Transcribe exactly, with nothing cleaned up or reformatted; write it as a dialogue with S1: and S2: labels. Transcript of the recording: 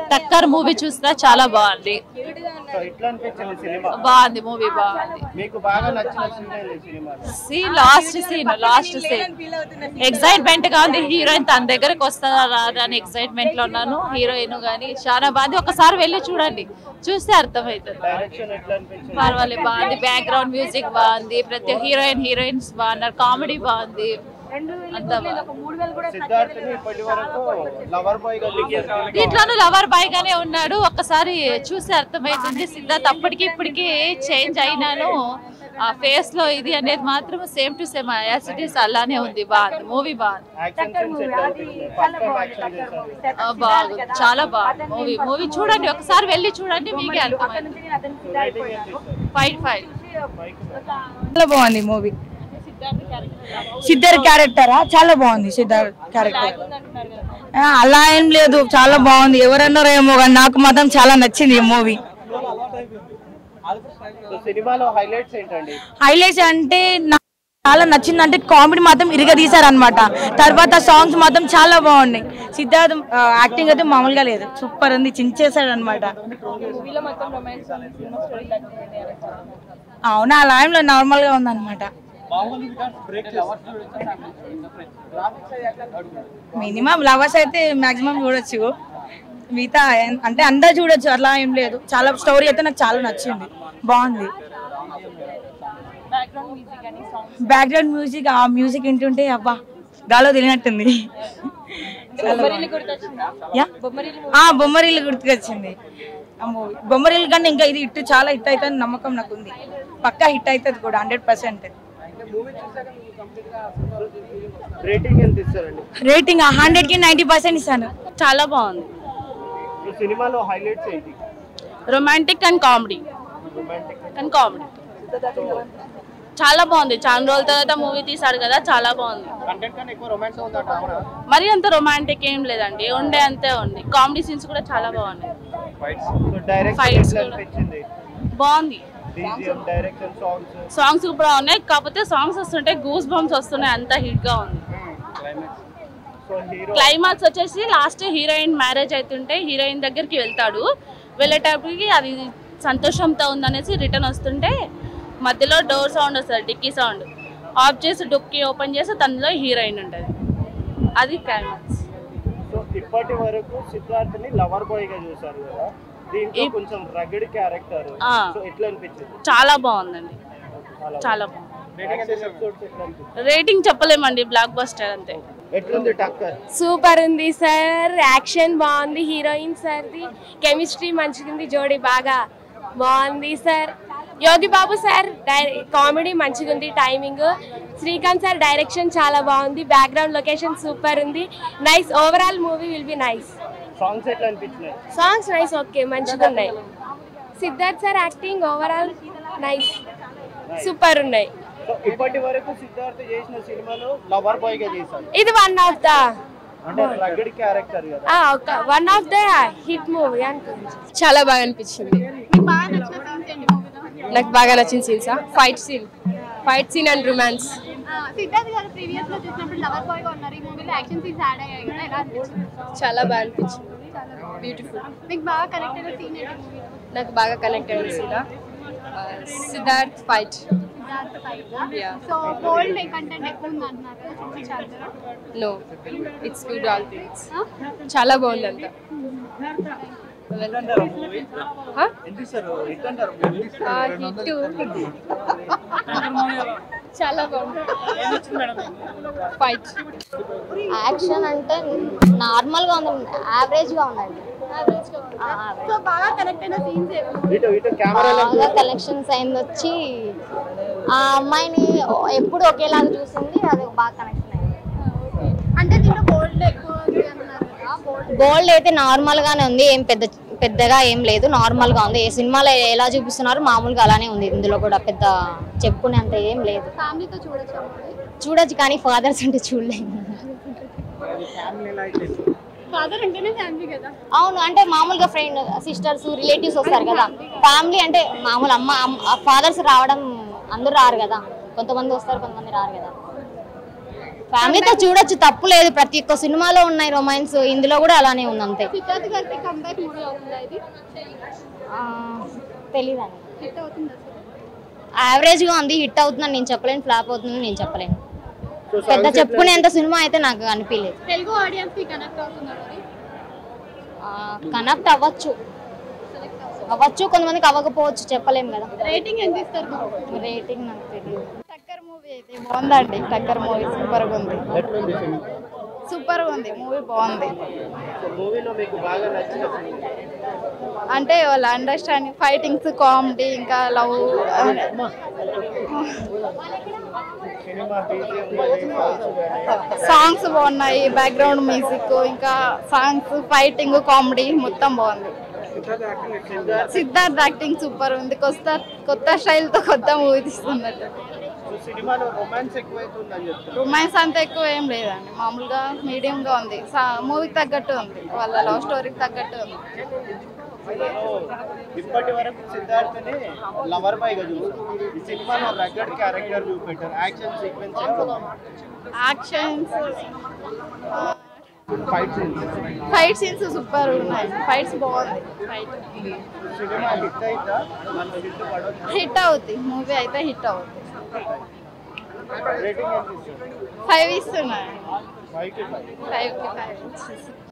S1: టక్కర్ movie చూస్తే చాలా బాగుంది. బాగుంది మూవీ బాగుంది. Scene last scene last scene excitement గా ఉంది. హీరోయిన్ తన దగ్గరకు వస్తుందా రాదా అని ఎక్సైట్మెంట్ లో ఉన్నాను. హీరోయిన్ గానీ చాలా బాగుంది. ఒకసారి వెళ్ళి చూడండి, చూస్తే అర్థమవుతుంది. పర్వాలేదు బాగుంది. బ్యాక్గ్రౌండ్ మ్యూజిక్ బాగుంది. ప్రతి హీరోయిన్ హీరోయిన్స్ బాగున్నారు. కామెడీ బాగుంది. దీంట్లోనూ లవర్ బాయ్ గానే ఉన్నాడు. ఒక్కసారి చూస్తే అర్థమవుతుంది. సిద్ధార్థ్ అప్పటికి ఇప్పటికి చేంజ్ అయినాను. ఆ ఫేస్ లో ఇది అనేది మాత్రం same to same as it is అలానే ఉంది. బాగుంది మూవీ. బాగుంది బాగుంది చాలా బాగుంది మూవీ. మూవీ చూడండి, ఒకసారి వెళ్ళి చూడండి, మీకే అర్థమైంది. ఫైవ్ ఫైవ్
S2: చాలా బాగుంది మూవీ. సిద్ధార్థ్ క్యారెక్టరా చాలా బాగుంది. సిద్ధార్థ్ క్యారెక్టర్ అలా ఏం లేదు, చాలా బాగుంది. ఎవరన్నారో ఏమో కానీ నాకు మాత్రం చాలా నచ్చింది ఈ మూవీ. హైలైట్స్ అంటే చాలా నచ్చింది అంటే కామెడీ మాత్రం ఇరిగా తీసారనమాట. తర్వాత సాంగ్స్ మాత్రం చాలా బాగున్నాయి. సిద్ధార్థ్ యాక్టింగ్ అయితే మామూలుగా లేదు, సూపర్ ఉంది. చించేసాడు అనమాట. అవునా, అలా ఏం లేదు, నార్మల్ గా ఉందన్నమాట. మినిమం లవర్స్ అయితే మాక్సిమం చూడొచ్చు, మిగతా అంటే అందరు చూడొచ్చు, అలా ఏం లేదు. చాలా స్టోరీ అయితే నాకు చాలా నచ్చింది, బాగుంది. బ్యాక్గ్రౌండ్ మ్యూజిక్, ఆ మ్యూజిక్ వింటుంటే అబ్బా గాలో తెలియనట్టుంది. బొమ్మరీలు గుర్తుకొచ్చింది ఆ మూవీ. బొమ్మరీలు కన్నా ఇంకా ఇది హిట్, చాలా హిట్ అవుతుంది నమ్మకం నాకు ఉంది. పక్కా హిట్ అవుతుంది కూడా, హండ్రెడ్ పర్సెంట్. రేటింగ్ హండ్రెడ్ కి నైన్టీ పర్సెంట్ ఇస్తాను.
S1: చాలా బాగుంది. Romantic and comedy and comedy చాలా బాగుంది. చాలా రోజుల తర్వాత మూవీ తీసాడు కదా, చాలా బాగుంది. మరి అంత రొమాంటిక్ ఏం లేదండి, ఉండే అంతే ఉంది. కామెడీ సీన్స్ కూడా చాలా బాగున్నాయి. ఫైట్స్ బాగుంది. సాంగ్స్ కూడా ఉన్నాయి, కాకపోతే సాంగ్స్ వస్తుంటే గూస్ బంప్స్ వస్తున్నాయి, అంత హిట్ గా ఉంది. క్లైమాక్స్ వచ్చేసి లాస్ట్ హీరోయిన్ మ్యారేజ్ అవుతుంటే హీరోయిన్ దగ్గరికి వెళ్తాడు. వెళ్ళేటప్పటికి అది సంతోషంతో ఉందనేసి రిటర్న్ వస్తుంటే మధ్యలో డోర్ సౌండ్ వస్తుంది, డిక్కీ సౌండ్. ఆఫ్ చేసి డిక్కీ ఓపెన్ చేసి తనలో హీరోయిన్ ఉంటుంది. అది క్లైమాక్స్.
S3: ఇప్పటి వరకు సిద్ధార్థ్ ని లవర్ బాయ్ గా చూసారు కదా, దీంట్లో కొంచెం రగడ్ క్యారెక్టర్, సో ఎట్లా అనిపించింది?
S1: చాలా బాగుందండి, చాలా బాగుంది. రేటింగ్ చెప్పలేమండి, బ్లాక్ బస్టర్ అంతే.
S4: సూపర్ ఉంది సార్, యాక్షన్ బాగుంది, హీరోయిన్ సార్ది కెమిస్ట్రీ మంచిగుంది, జోడీ బాగా బాగుంది sir. Yogi Babu sir comedy మంచిగుంది, టైమింగ్. శ్రీకాంత్ సార్ డైరెక్షన్ చాలా బాగుంది, బ్యాక్గ్రౌండ్ లొకేషన్ సూపర్ ఉంది. Nice, overall movie will be nice. Songs nice, okay మంచిగా ఉన్నాయి. Siddharth sir acting overall nice, super ఉన్నాయి.
S3: ఇప్పటి వరకు సిద్ధార్థ్ చేసిన సినిమాలో లవర్ బాయ్ గా చేశారు,
S4: ఇది వన్ ఆఫ్ ద
S3: అంటే రగడ్ క్యారెక్టర్ కదా,
S4: ఆ ఒక one of the hit movie అనుకుంటా.
S5: చాలా బాగా అనిపించింది. నాకు బాగా నచ్చిన scenes fight scene fight scene and romance.
S6: Siddharth garu previous లో చూసినప్పుడు లవర్ బాయ్ గా ఉన్నారు, ఈ మూవీలో యాక్షన్ సీన్స్ యాడ్ అయ్యాయి కదా, ఎలా అనిపించింది?
S5: చాలా బాగా అనిపించింది, బ్యూటిఫుల్.
S6: మీకు బాగా కనెక్ట్ అయిన సీన్ ఏంటి మూవీలో?
S5: నాకు బాగా కనెక్ట్ అయిన scene Siddharth fight.
S6: So bold content ఎక్కువ ఉంది అంటున్నారు కదా, చూపించారు కదా?
S5: No, it's good all things. చాలా బాగుంది అంతా. చాలా బాగుంది. ఫైట్
S7: యాక్షన్ అంటే నార్మల్ గా ఉంది, యావరేజ్ గా ఉందండి.
S6: సో బాగా కనెక్ట్ అయిన సీన్స్
S7: బాగా కలెక్షన్స్ అయింది వచ్చి ఆ అమ్మాయిని ఎప్పుడు ఒకేలాగా చూసింది, అది బాగా కనెక్షన్ అయింది.
S6: అంటే దీంట్లో గోల్డ్ ఎక్కువ ఉంది అన్నారు కదా,
S7: గోల్డ్ అయితే నార్మల్ గానే ఉంది, ఏం పెద్ద పెద్దగా ఏం లేదు, నార్మల్ గా ఉంది. ఏ సినిమాలో ఎలా చూపిస్తున్నారు మామూలుగా అలానే ఉంది. ఇందులో కూడా పెద్ద చెప్పుకునే అంత ఏం లేదు.
S6: ఫ్యామిలీతో చూడొచ్చు
S7: చూడొచ్చు కానీ ఫాదర్స్ అంటే చూడలేము.
S6: ఫాదర్ అంటేనే ఫ్యామిలీ కదా.
S7: అవును, అంటే మామూలుగా ఫ్రెండ్ సిస్టర్స్ రిలేటివ్స్ వస్తారు కదా. ఫ్యామిలీ అంటే మామూలు అమ్మ ఫాదర్స్ రావడం అందరూ రారు కదా, కొంతమంది వస్తారు కొంతమంది రారు కదా. ఫ్యామిలీతో చూడొచ్చు, తప్పు లేదు. ప్రతి ఒక్క సినిమాలో ఉన్నాయి రొమాన్స్, ఇందులో కూడా అలానే ఉంది అంతే.
S6: సిద్ధార్థ్ గారికి కంబ్యాక్ మూవీ అవుతుందా ఇది?
S7: తెలీదండి.
S6: హిట్ అవుతుందా?
S7: యావరేజ్ గా ఉంది. హిట్ అవుతుందని నేను చెప్పలేను, ఫ్లాప్ అవుతుందని నేను చెప్పలేను. పెద్ద చెప్పుకునేంత సినిమా అయితే నాకు అనిపించలేదు.
S6: తెలుగు ఆడియన్స్ కి కనెక్ట్ అవుతున్నారు.
S7: కనెక్ట్ అవ్వచ్చు అవ్వచ్చు కొంతమందికి అవ్వకపోవచ్చు, చెప్పలేము కదా.
S6: రేటింగ్ ఎంత ఇస్తారు?
S7: రేటింగ్ నాకు తెలియదు.
S8: టక్కర్ మూవీ అయితే బాగుందండి. టక్కర్ మూవీ సూపర్ గా ఉంది. సూపర్ గా ఉంది మూవీ, బాగుంది. అంటే వాళ్ళ అండర్స్టాండింగ్, ఫైటింగ్స్, కామెడీ, ఇంకా లవ్, సాంగ్స్ బాగున్నాయి, బ్యాక్గ్రౌండ్ మ్యూజిక్, ఇంకా సాంగ్స్, ఫైటింగ్, కామెడీ మొత్తం బాగుంది. సిద్ధార్థ్ యాక్టింగ్ సూపర్ ఉంది. కొత్త కొత్త స్టైల్ తో కొత్త మూవీ తీస్తున్నట్టు. రొమాన్స్ అంత ఎక్కువ ఏం లేదండి, మామూలుగా మీడియం గా ఉంది. మూవీకి తగ్గట్టు ఉంది, వాళ్ళ లవ్ స్టోరీకి తగ్గట్టు ఉంది.
S3: ఇప్పటి వరకు సిద్ధార్థని లవర్ బాయ్ గా చూసారు. ఈ సినిమాలో రగ్గడ్ క్యారెక్టర్ చూపెట్టారు. Action sequence,
S8: actions,
S3: fight scenes
S8: fight scenes super ఉన్నాయి. ఫైట్స్ బాగుంది. ఫైట్
S3: సినిమా హిట్ అయితా మన హిట్ పడొచ్చు.
S8: హిట్ అవుతుంది మూవీ అయితే, హిట్ అవుతుంది.
S3: రేటింగ్ ఎంత ఇస్తారు?
S8: ఫైవ్ ఇస్తున్నాయి.
S3: ఫైవ్ కి ఫైవ్
S8: ఫైవ్ కి ఫైవ్.